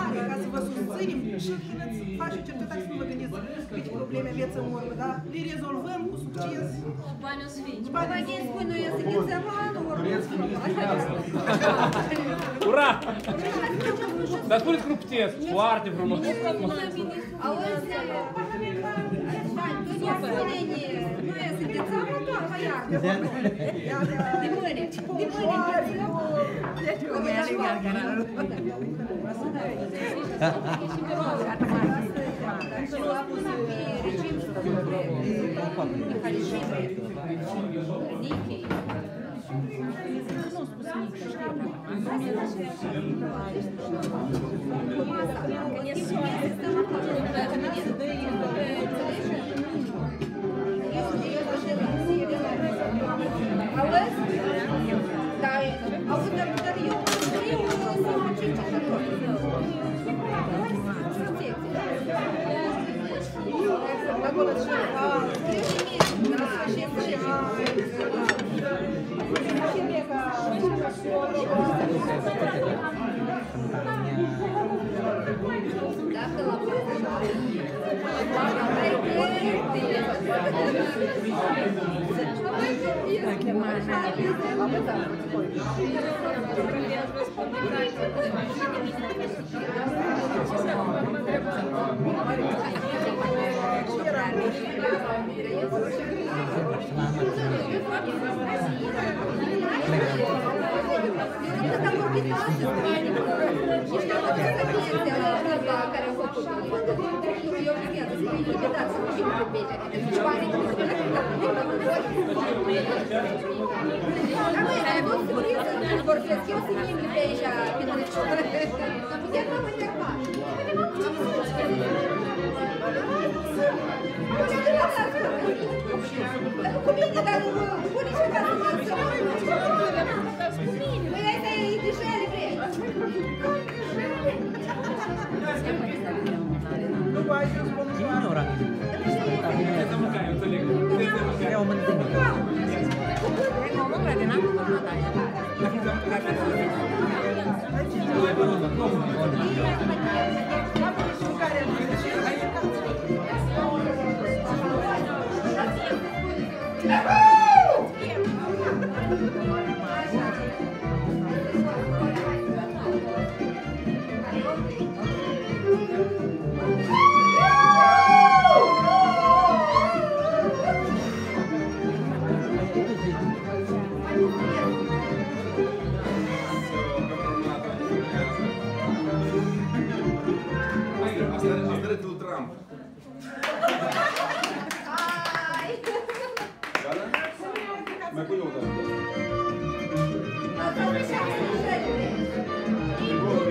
mare, ca să vă susținem și când îți faci cercetare să nu vă gândiți câte probleme aveți în urmă, dar le rezolvăm cu succes. Bani o să fie. Bani din spui, nu e să ghițeva anul Ura! Dar spuneți că nu puteți, foarte frumos. Auzi, Dunia spune-ne, nu e să ghițeva doar la iarnă. De mâine, Mai pune o dată.